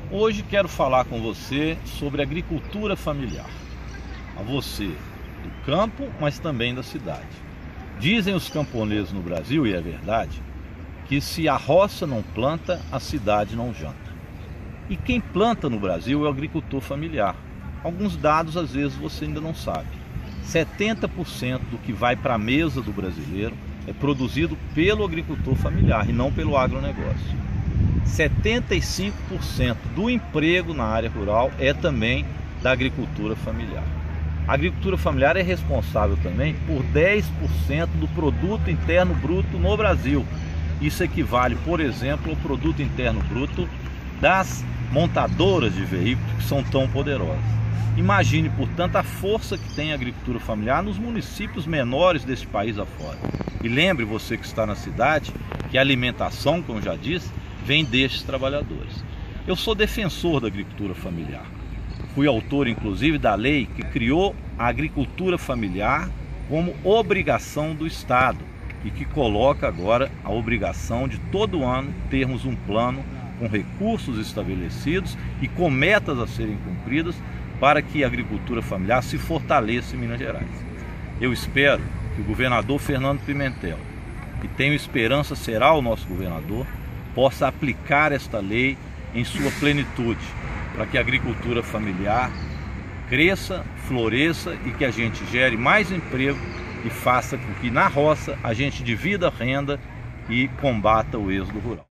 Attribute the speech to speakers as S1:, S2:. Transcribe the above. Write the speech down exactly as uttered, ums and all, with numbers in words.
S1: Hoje quero falar com você sobre agricultura familiar. A você do campo, mas também da cidade. Dizem os camponeses no Brasil, e é verdade, que se a roça não planta, a cidade não janta. E quem planta no Brasil é o agricultor familiar. Alguns dados às vezes você ainda não sabe. setenta por cento do que vai para a mesa do brasileiro é produzido pelo agricultor familiar e não pelo agronegócio. setenta e cinco por cento do emprego na área rural é também da agricultura familiar. A agricultura familiar é responsável também por dez por cento do produto interno bruto no Brasil. Isso equivale, por exemplo, ao produto interno bruto das montadoras de veículos que são tão poderosas. Imagine, portanto, a força que tem a agricultura familiar nos municípios menores deste país afora. E lembre você que está na cidade que a alimentação, como já disse, vem destes trabalhadores. Eu sou defensor da agricultura familiar. Fui autor, inclusive, da lei que criou a agricultura familiar como obrigação do Estado e que coloca agora a obrigação de todo ano termos um plano com recursos estabelecidos e com metas a serem cumpridas para que a agricultura familiar se fortaleça em Minas Gerais. Eu espero que o governador Fernando Pimentel, e tenho esperança será o nosso governador, possa aplicar esta lei em sua plenitude, para que a agricultura familiar cresça, floresça e que a gente gere mais emprego e faça com que na roça a gente divida a renda e combata o êxodo rural.